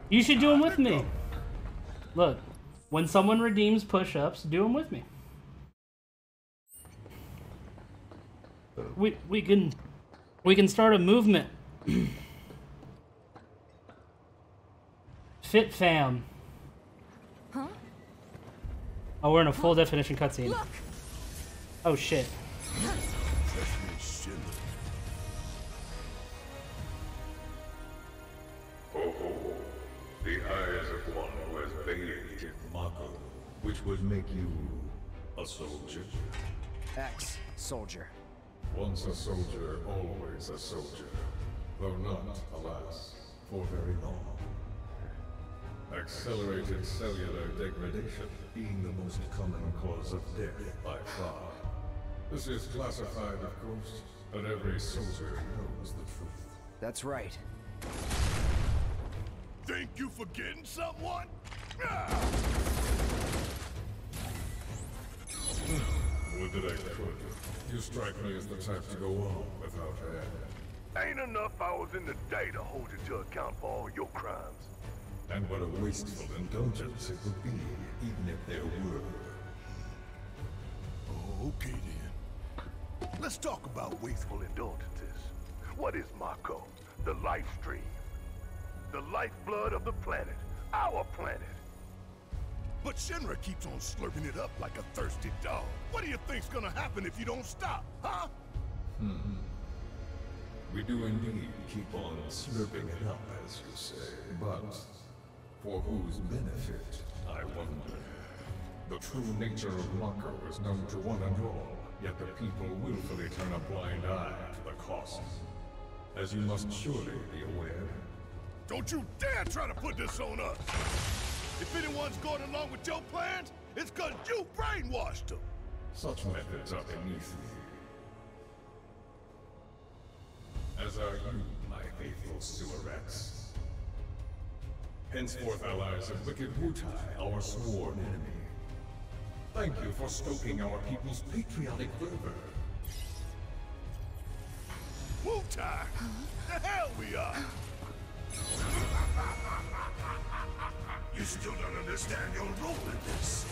You should do them with me. Look, when someone redeems push-ups, do them with me. We can start a movement. Fit fam. Huh? Oh, we're in a full definition cutscene. Look. Oh shit. The eyes of one who has bathed in Mako, which would make you a soldier. Ex-soldier. Once a soldier, always a soldier. Though not, alas, for very long. Accelerated cellular degradation being the most common cause of death by far. This is classified, of course, but every soldier knows the truth. That's right. Think you forgetting someone? Would that I could. You strike me as the type to go on without end. Ain't enough hours in the day to hold you to account for all your crimes. And what a wasteful indulgence it would be, even if there were. Oh, okay then. Let's talk about wasteful indulgences. What is Mako? The life stream. The lifeblood of the planet. Our planet. But Shinra keeps on slurping it up like a thirsty dog. What do you think's gonna happen if you don't stop, huh? We do indeed keep on slurping it up, as you say. But for whose benefit, I wonder. The true nature of Mako is known to one and all, yet the people willfully turn a blind eye to the cost. As you must surely be aware. Don't you dare try to put this on us! If anyone's going along with your plans, it's 'cause you brainwashed them! Such methods are beneath me. As are you, my faithful sewerets. Henceforth allies of wicked Wutai, our sworn enemy. Thank you for stoking our people's patriotic fervor. Wutai! The hell we are! You still don't understand your role in this.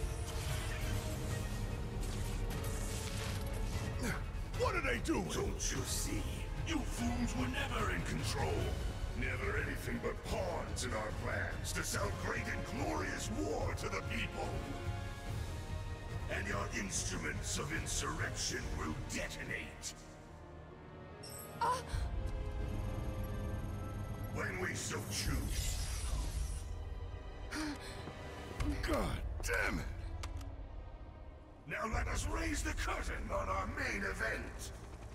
What are they doing? Don't you see? You fools were never in control. Never anything but pawns in our plans to sell great and glorious war to the people. And your instruments of insurrection will detonate. When we so choose. God damn it! Now let us raise the curtain on our main event.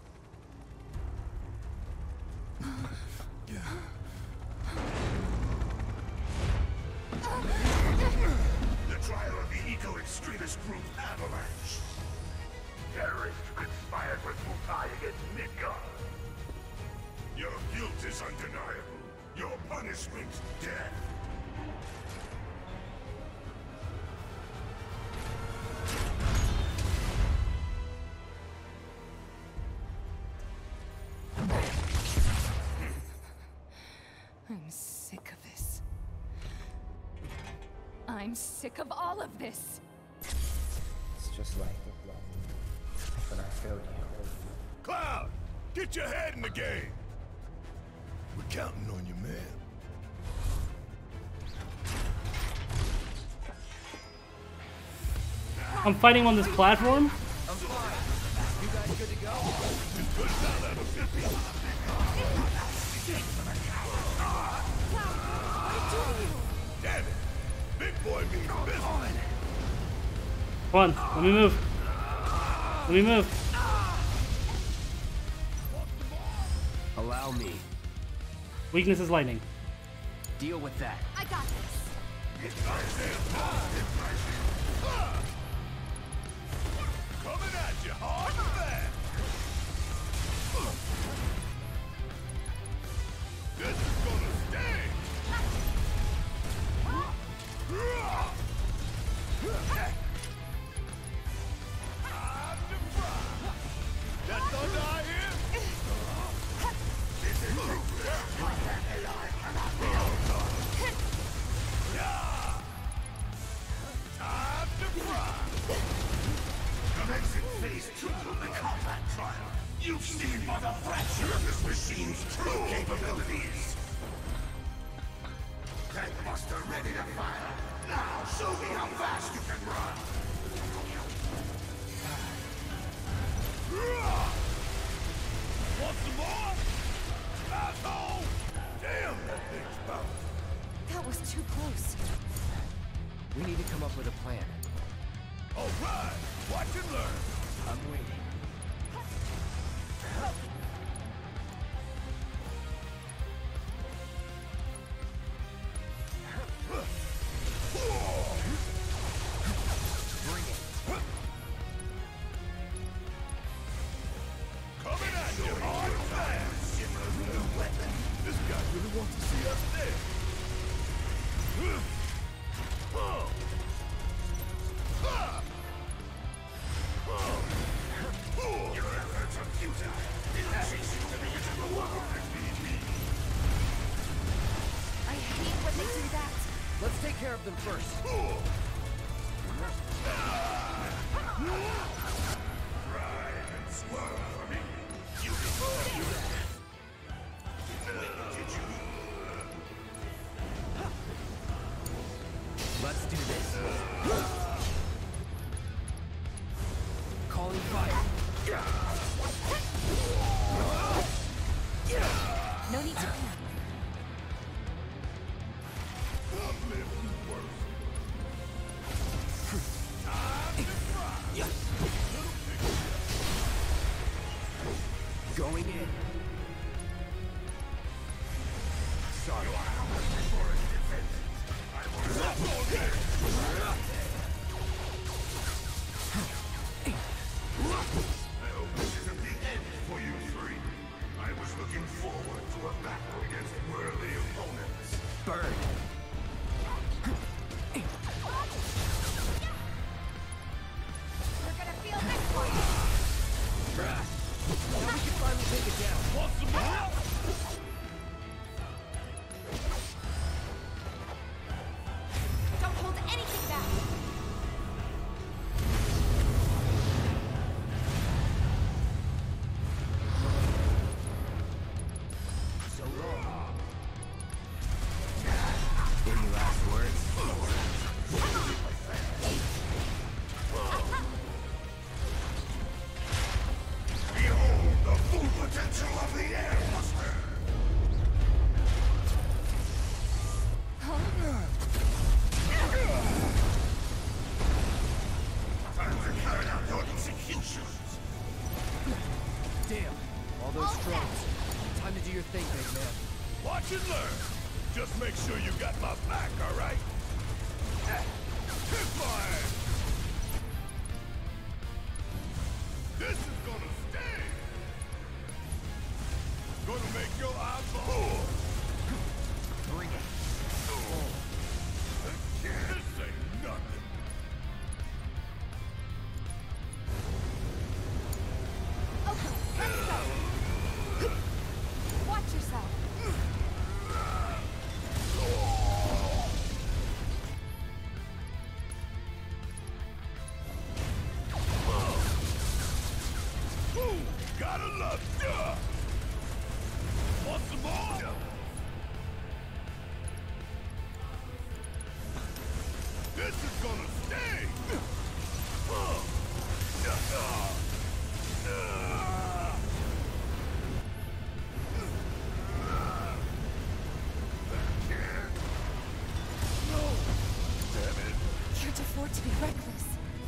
The trial of the eco-extremist group Avalanche. Terrorists who conspired with Wutai against Midgard. Your guilt is undeniable. Your punishment, death. I'm sick of this. I'm sick of all of this. It's just like the blood. When I failed you. Cloud! Get your head in the game! We're counting on you, man. I'm fighting on this platform? I'm fine. You guys good to go? Just put it down, little people. Damn it! Big boy means business. Come on, let me move. Let me move. Allow me. Weakness is lightning. Deal with that. I got this. Coming at you hard and fast. This is gonna sting. I'm surprised. That thunder I hear? We need to come up with a plan. All right, watch and learn. I'm waiting. Bring it. Coming at you hard and fast. This guy really wants to see us dead. Your efforts are futile. It chase you to the edge of the world and leave me. I hate when they do that. Let's take care of them first. Ride and swerve for me. You can do that. Did you? Let's do this. Calling fire. No need to panic. I've lived worse. Going in. Sorry. For its defense, I will not go there. I hope this isn't the end for you three. I was looking forward to a battle against worthy opponents. Burn. We're gonna feel this one. Now we can finally take it down. Want some more? Don't hold anything back. So long. Any last words? Behold the full potential of the Air Buster! Time to carry out your executions! Damn. All those drones. Time to do your thing, big man. Watch and learn. Just make sure you got my back, all right? Kiss my ass. This is gonna sting. Gonna make your eyes ball. Bring it. This ain't nothing. Okay, let's go. Watch yourself. Ooh, gotta love ya. Want some more? This is gonna sting. No! Damn it! Can't afford to be reckless.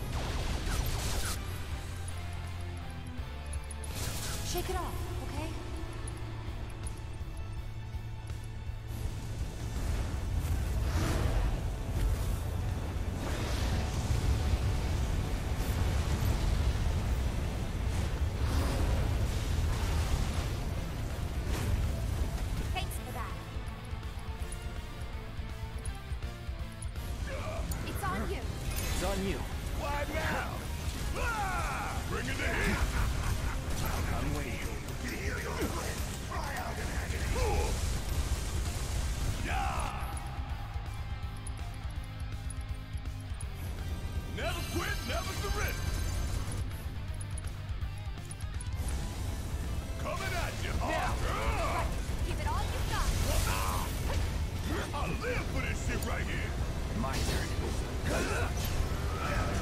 Shake it off, okay? Thanks for that. It's on you. It's on you. Why now? Ah! Bring it to him! I'm waiting. Heal your friend! Cry out in agony! Yeah! Never quit, never surrender! Coming at you hard! Give it all you've got. I live for this shit right here! My turn.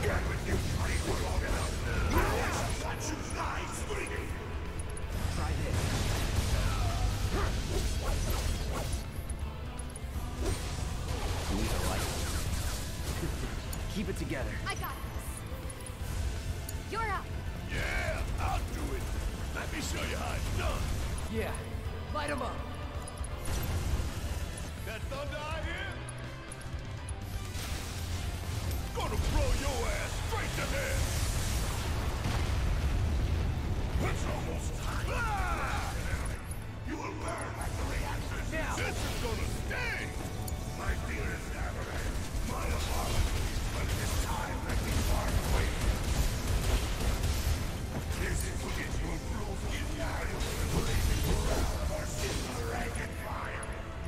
Keep it together. I got this. You're up. Yeah, I'll do it. Let me show you how it's done. Yeah. Light him up. That thunder I hear? Gonna blow your ass straight to hell. It's almost time. Ah! You will learn like the reactions. Now. This is gonna sting. My dearest Avalanche, my apologies, but it is time that we part ways. This is to get your broken eye and blazing morale of our sister rank and fire.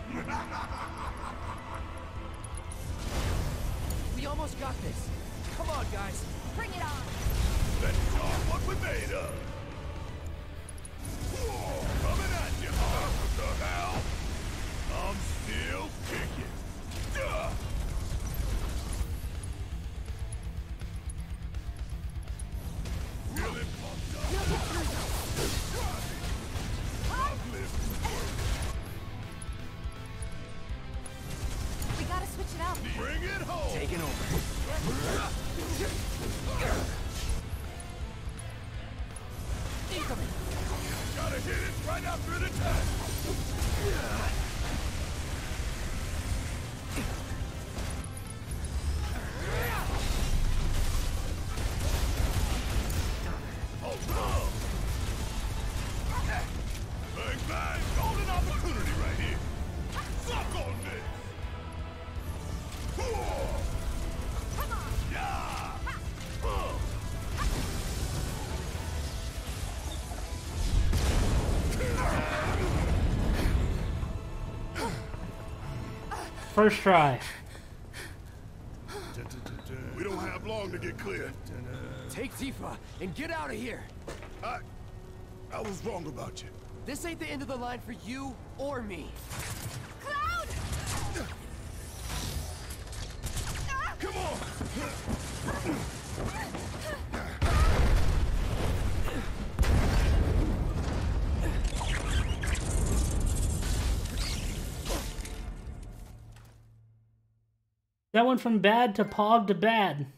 We almost got this. Come on, guys. Bring it on. Let's talk what we're made of. Whoa, coming at you. What the hell? I'm still kicking. Duh! Feeling pumped up. I've lived through worse. We gotta switch it up. Bring it home. Taking over. Incoming. Gotta hit it right after an attack. Oh, no. Bang, bang. Golden opportunity right here. Suck on this. Whoa. Come on. Yeah. First try. We don't have long to get clear. Take Tifa and get out of here. I was wrong about you. This ain't the end of the line for you or me. Cloud! Come on. That went from bad to Pog to bad.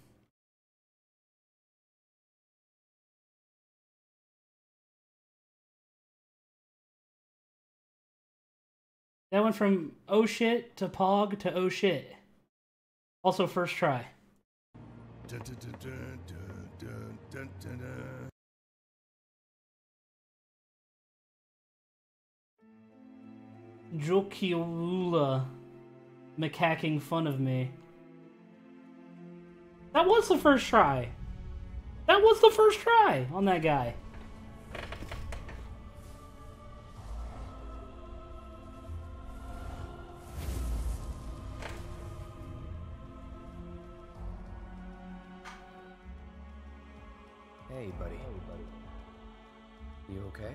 That went from oh shit to Pog to oh shit. Also first try. Dun, dun, dun, dun, dun, dun, dun, dun. Jokiula macaking fun of me. That was the first try. That was the first try on that guy. Hey, buddy. You okay?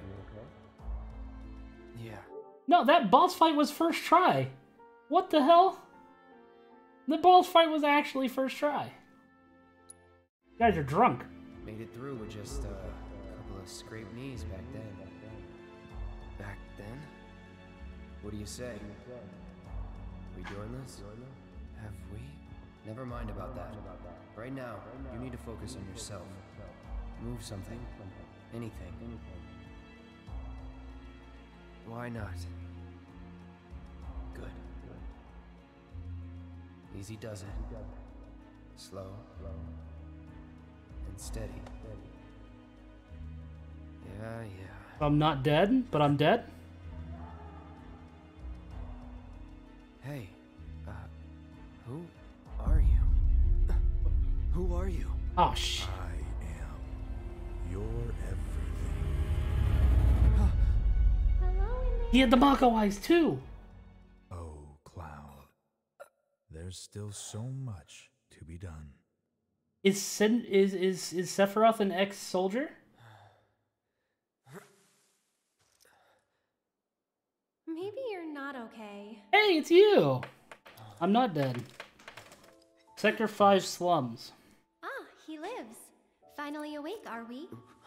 Yeah. No, that boss fight was first try. What the hell? The boss fight was actually first try. You guys are drunk. Made it through with just a couple of scraped knees back then. Back then? What do you say? We doing this? Have we? Never mind about that. Right now, you need to focus on yourself. Move something. Anything. Why not? Good. Easy does it. Slow. And steady. Yeah. I'm not dead, but I'm dead. Hey, who are you? Who are you? Oh, shit. I am your everything. He had the Mako eyes, too. Oh, Cloud. There's still so much to be done. Is Sephiroth an ex-soldier? Maybe you're not okay. Hey, it's you! I'm not dead. Sector 5 slums. Ah, he lives. Finally awake, are we?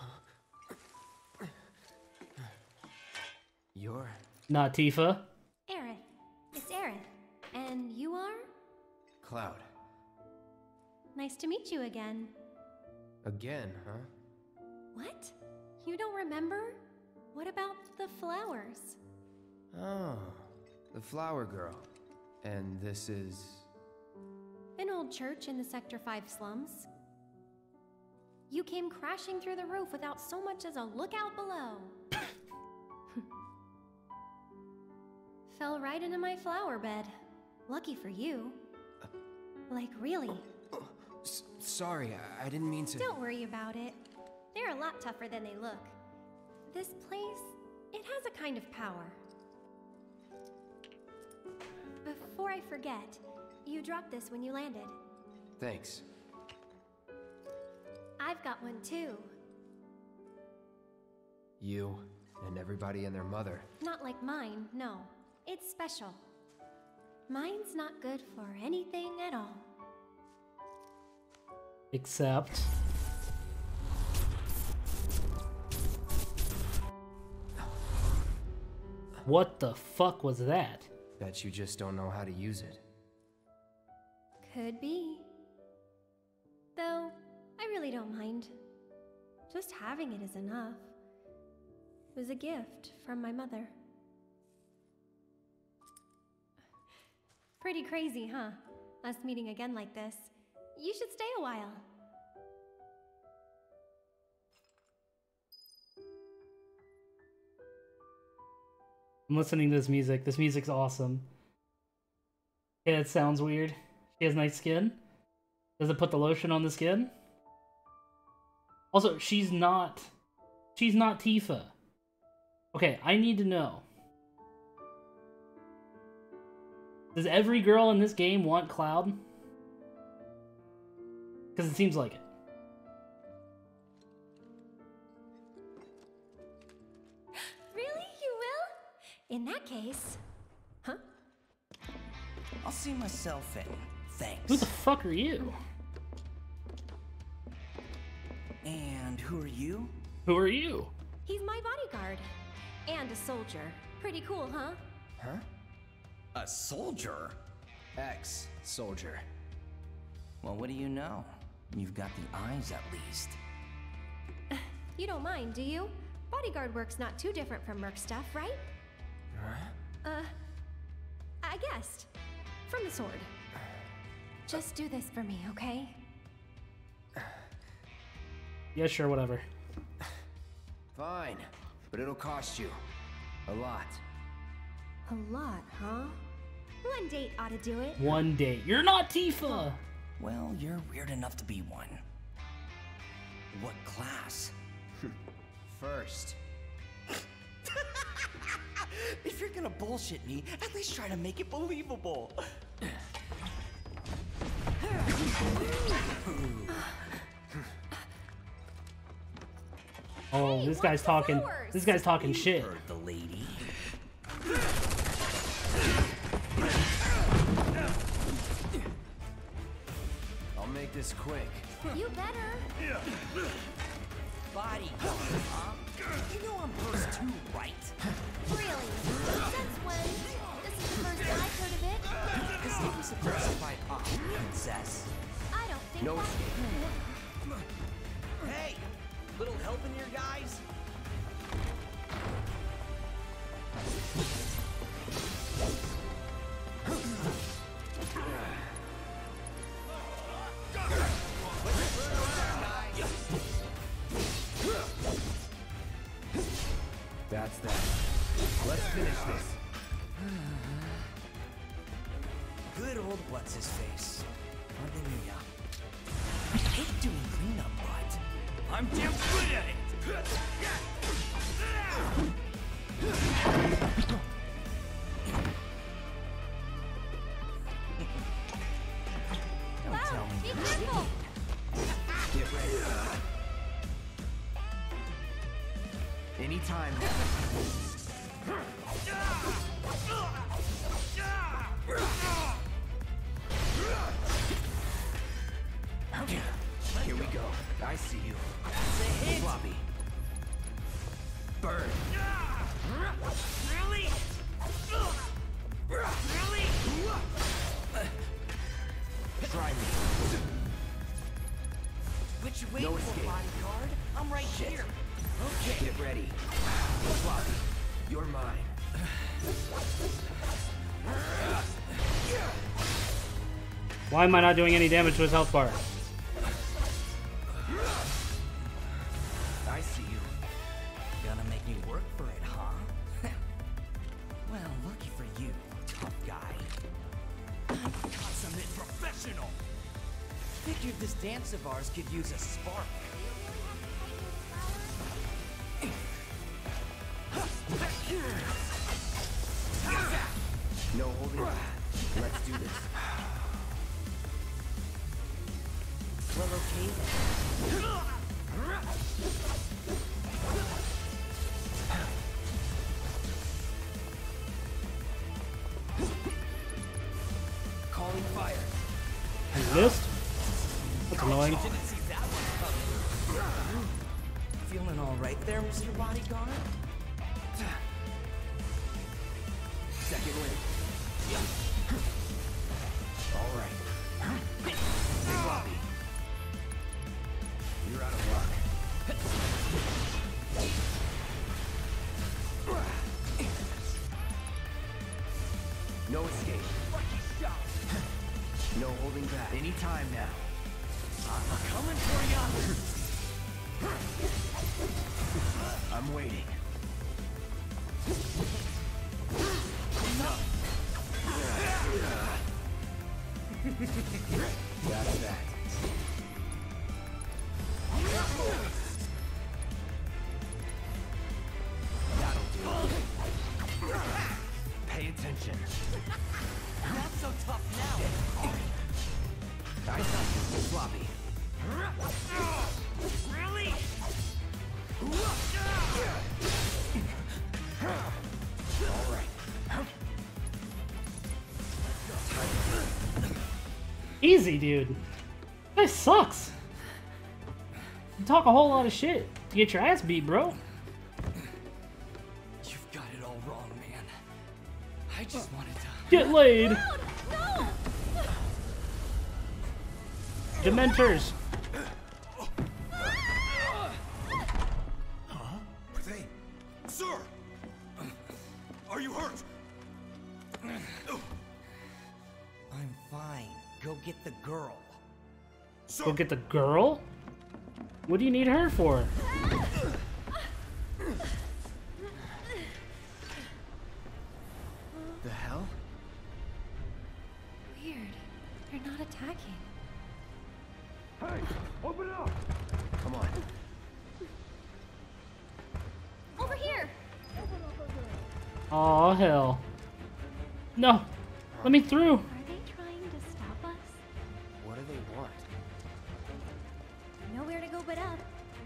You're... Not Tifa. Aerith. It's Aerith. And you are? Cloud. Nice to meet you again. Again, huh? What? You don't remember? What about the flowers? Oh, the flower girl. And this is... An old church in the Sector 5 slums. You came crashing through the roof without so much as a look out below. Fell right into my flower bed. Lucky for you. Like, really. Sorry, I didn't mean to... Don't worry about it. They're a lot tougher than they look. This place, it has a kind of power. Before I forget, you dropped this when you landed. Thanks. I've got one too. You and everybody and their mother. Not like mine, no. It's special. Mine's not good for anything at all. Except... What the fuck was that? Bet you just don't know how to use it. Could be. Though, I really don't mind. Just having it is enough. It was a gift from my mother. Pretty crazy, huh? Us meeting again like this. You should stay a while. I'm listening to this music. This music's awesome. Yeah, it sounds weird. She has nice skin. Does it put the lotion on the skin? Also, she's not Tifa. Okay, I need to know. Does every girl in this game want Cloud? Because it seems like it. Really? You will? In that case... Huh? I'll see myself in. Thanks. Who the fuck are you? And who are you? Who are you? He's my bodyguard. And a soldier. Pretty cool, huh? Huh? A soldier? Ex-soldier. Well, what do you know? You've got the eyes, at least. You don't mind, do you? Bodyguard work's not too different from Merc stuff, right? Huh? I guessed. From the sword. Just do this for me, okay? Yeah, sure, whatever. Fine, but it'll cost you. A lot. A lot, huh? One date ought to do it. One date. You're not Tifa! Well, you're weird enough to be one. What class? First. If you're gonna bullshit me, at least try to make it believable. Oh, Hey, this guy's talking. flowers? This guy's talking shit. Heard the lady. I'll make this quick. You better. Body, huh? You know I'm first too, right? Really? Since when? This is the first I've heard of it. This name's diversified princess. I don't think No that's... escape. Hey! Little help in here, guys? That's that. Let's finish this. Good old what's-his-face. Hallelujah. I hate doing cleanup, but I'm damn good at it! Don't tell me. Be careful! Get ready. Anytime now. Here we go. I see you. Floppy. Burn. Really? Really? Try me. wait No for escape. bodyguard. I'm right here. Okay. Get ready. Floppy, you're mine. Why am I not doing any damage to his health bar? I see you. Gonna make me work for it, huh? Well, lucky for you, tough guy. I'm a consummate professional. Figured this dance of ours could use a spark. No holding back. Let's do this. Well, okay then. Calling fire. I missed? That's annoying. Didn't see that one coming. Feeling all right there, Mr. Bodyguard? Second wind. All right. Hey, Floppy. You're out of luck. No escape. No holding back. Anytime now. I'm coming for ya. I'm waiting. That's that. That'll do. Pay attention. Not so tough now. I got you, Floppy. Really? All right. Easy, dude. This sucks. You talk a whole lot of shit to get your ass beat, bro. You've got it all wrong, man. I just wanted to... Get laid. No! Dementors. Are they? Sir! Are you hurt? I'm fine. Go get the girl. Sir! Go get the girl? What do you need her for? The hell? Weird. They're not attacking. Hey, open up! Come on. Over here! Oh hell. No. Let me through. Are they trying to stop us? What do they want? Nowhere to go but up.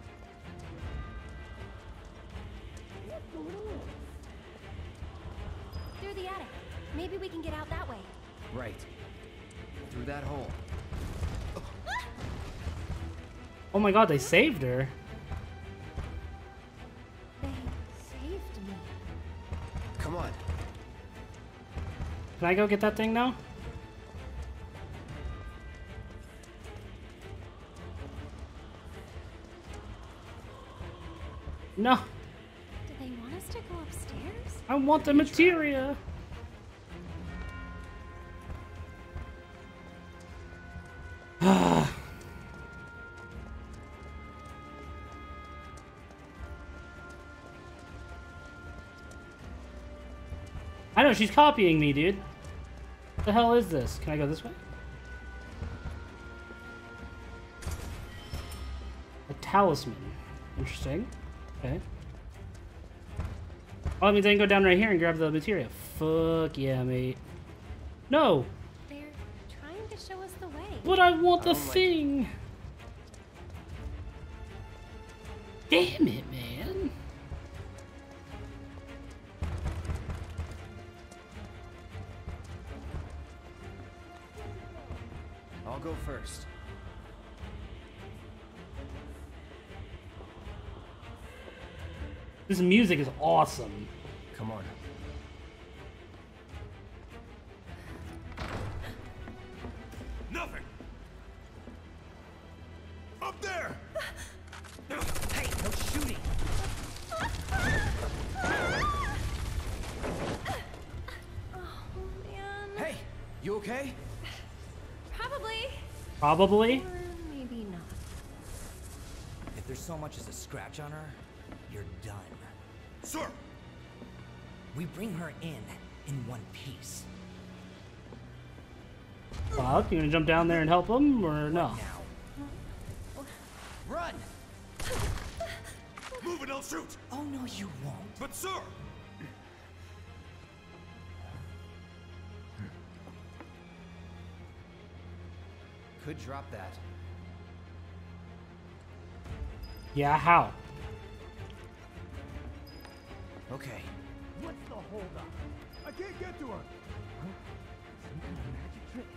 Through the attic. Maybe we can get out that way. Right. Through that hole. Oh my god, they saved her. They saved me. Come on. Can I go get that thing now? No. Do they want us to go upstairs? I want the materia. I know, she's copying me, dude. What the hell is this? Can I go this way? A talisman. Interesting. Okay. Oh, that means I can go down right here and grab the materia. Fuck yeah, mate. No! They're trying to show us the way. But I want the don't like thing! Damn it, man. I'll go first. This music is awesome. Come on. Nothing! Up there! You okay? Probably. Probably. Or maybe not. If there's so much as a scratch on her, you're done. Sir! We bring her in one piece. Well, you gonna jump down there and help him, or no? Now. Run! Move and I'll shoot! Oh no, you won't. But sir! Could drop that. Yeah, how? Okay. What's the holdup? I can't get to her. Some kind of magic trick.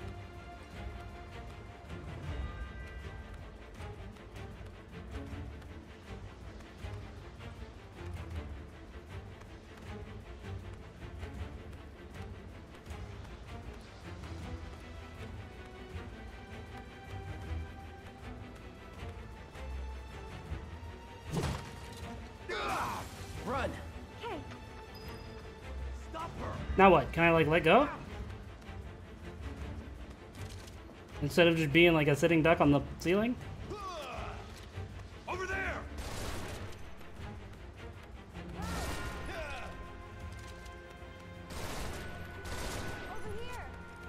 Run! Okay. Stop her. Now what? Can I like let go? Instead of just being like a sitting duck on the ceiling? Over there! Over here.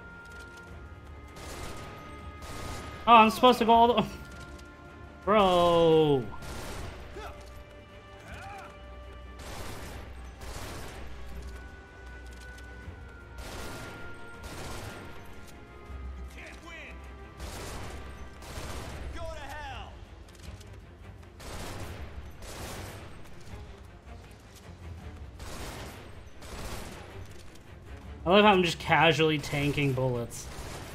Oh, I'm supposed to go all the... Bro. Can't win! Go to hell! I love how I'm just casually tanking bullets.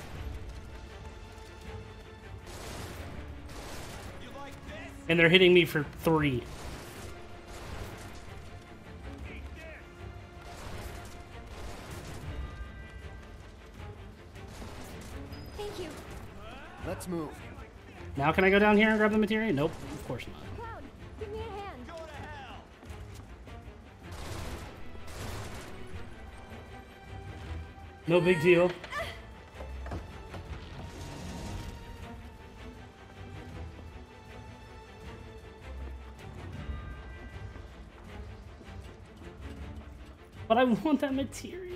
You like this? And they're hitting me for 3. Eat this! Thank you. Let's move. Now can I go down here and grab the materia? Nope, of course not. Cloud, give me a hand. Go to hell! No big deal. But I want that materia.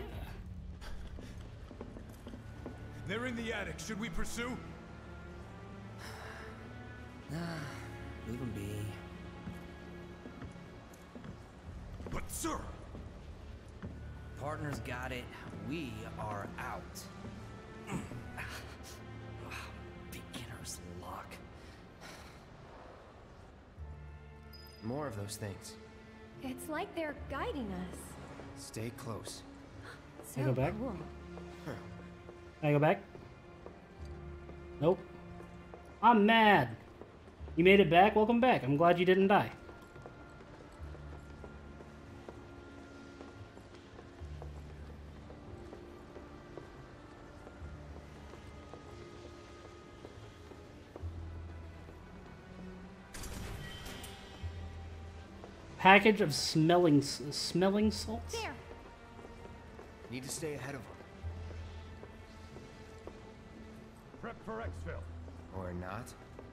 They're in the attic. Should we pursue? Leave him be. But sir! Partners got it. We are out. Beginner's luck. More of those things. It's like they're guiding us. Stay close. So Can I go back? cool. Can I go back? Nope. I'm mad. You made it back? Welcome back. I'm glad you didn't die. Package of smelling salts? There. Need to stay ahead of them. Prep for exfil. Or not.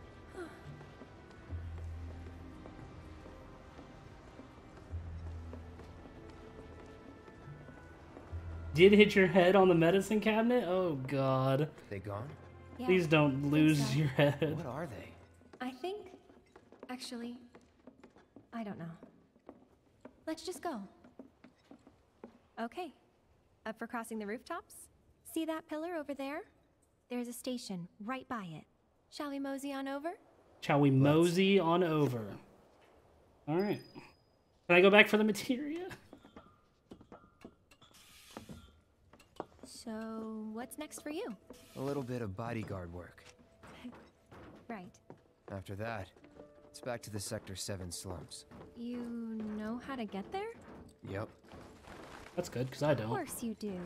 Did hit your head on the medicine cabinet? Oh god. They gone? Yeah, Please don't think lose so. your head. What are they? I think, actually, I don't know. Let's just go. Okay. Up for crossing the rooftops? See that pillar over there? There's a station right by it. Shall we mosey on over? Shall we mosey on over? Alright. Can I go back for the materia? So, what's next for you? A little bit of bodyguard work. Right. After that, it's back to the Sector 7 slums. You know how to get there? Yep. That's good, because I Of don't. course you do.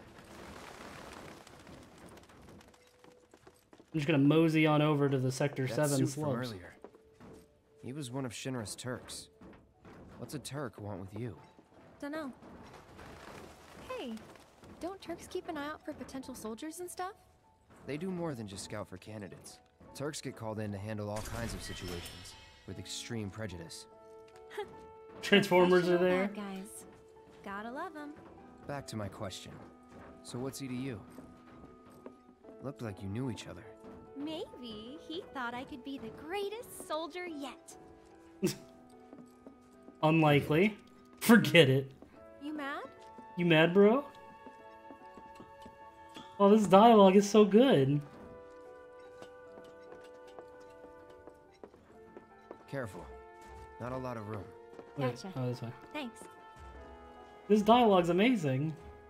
I'm just gonna mosey on over to the Sector That 7 suit from slopes. earlier. He was one of Shinra's Turks. What's a Turk want with you? Dunno. Hey, don't Turks keep an eye out for potential soldiers and stuff? They do more than just scout for candidates. Turks get called in to handle all kinds of situations with extreme prejudice. Transformers are there. Bad guys. Gotta love them. Back to my question. So what's he to you? Looked like you knew each other. Maybe he thought I could be the greatest soldier yet. Unlikely. Forget it. You mad? You mad, bro? Oh, this dialogue is so good. Careful. Not a lot of room. Wait, Gotcha. oh, this way. Thanks. This dialogue's amazing.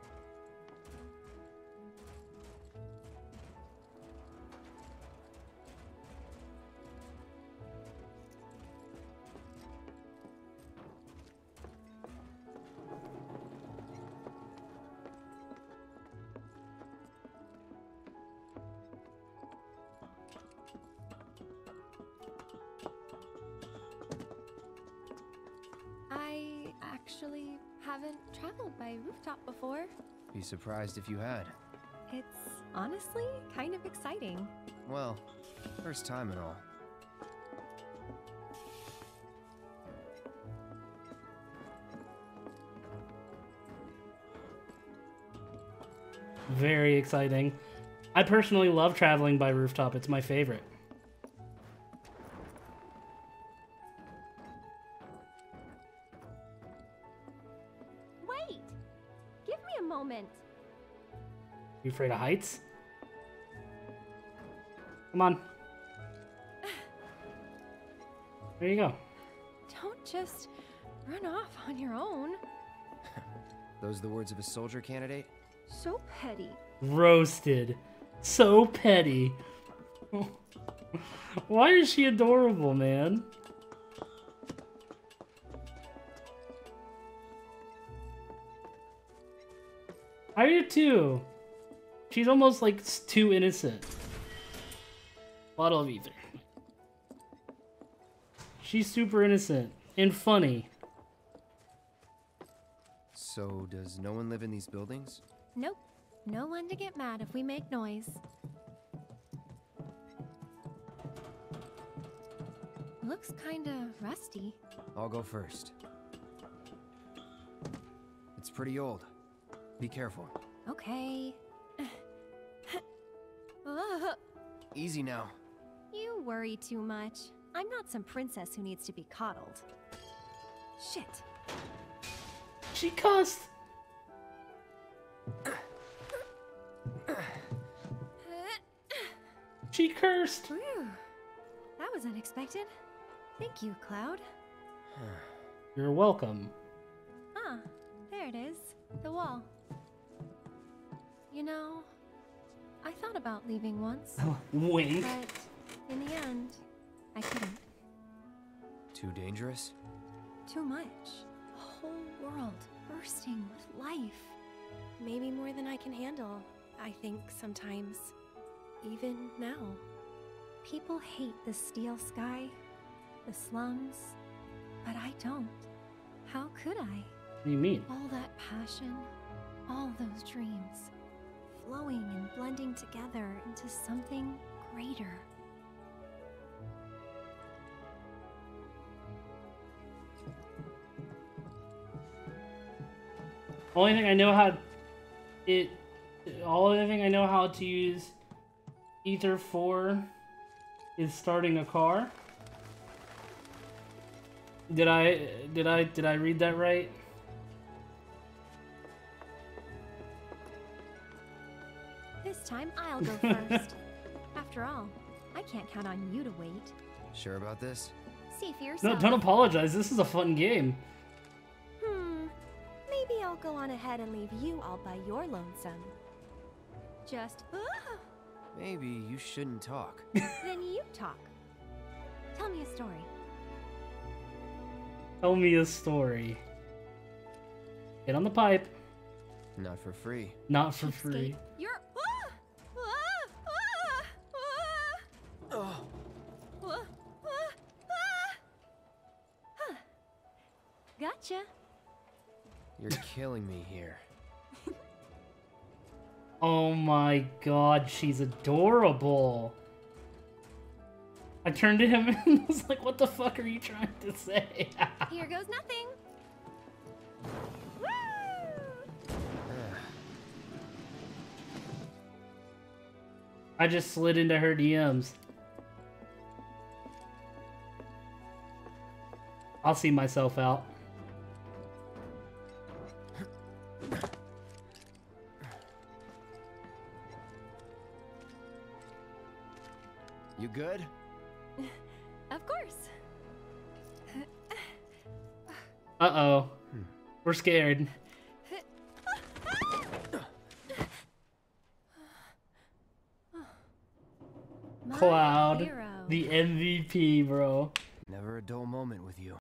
I actually haven't traveled by rooftop before. Be surprised if you had. It's honestly kind of exciting. Well, first time and all. Very exciting. I personally love traveling by rooftop. It's my favorite. Wait! Give me a moment. You afraid of heights? Come on. There you go. Don't just run off on your own. Those the words of a soldier candidate? So petty. Roasted. So petty. Why is she adorable, man? I do too. She's almost like too innocent. Bottle of ether. She's super innocent and funny. So, does no one live in these buildings? Nope. No one to get mad if we make noise. Looks kinda rusty. I'll go first. It's pretty old. Be careful. Okay. Easy now. You worry too much. I'm not some princess who needs to be coddled. Shit. She cussed. She cursed. Whew. That was unexpected. Thank you, Cloud. You're welcome. Ah, there it is. The wall. You know, I thought about leaving once. Wink. But in the end, I couldn't. Too dangerous? Too much. A whole world bursting with life. Maybe more than I can handle, I think sometimes. Even now. People hate the steel sky, the slums, but I don't. How could I? What do you mean? All that passion, all those dreams, flowing and blending together into something greater. Only thing I know how to use Ether for is starting a car. Did I read that right? This time I'll go first. After all, I can't count on you to wait. Sure about this? See for No, yourself. don't apologize. This is a fun game. Maybe I'll go on ahead and leave you all by your lonesome. Just, Maybe you shouldn't talk. then you talk. Tell me a story. Tell me a story. Get on the pipe. Not for free. Not for free. Cheapskate. You're. Gotcha. You're killing me here. Oh my god, she's adorable. I turned to him and was like, what the fuck are you trying to say? Here goes nothing. Woo! I just slid into her DMs. I'll see myself out. You good? Of course. Uh-oh. We're scared. My Cloud, hero. the MVP, bro. Never a dull moment with you.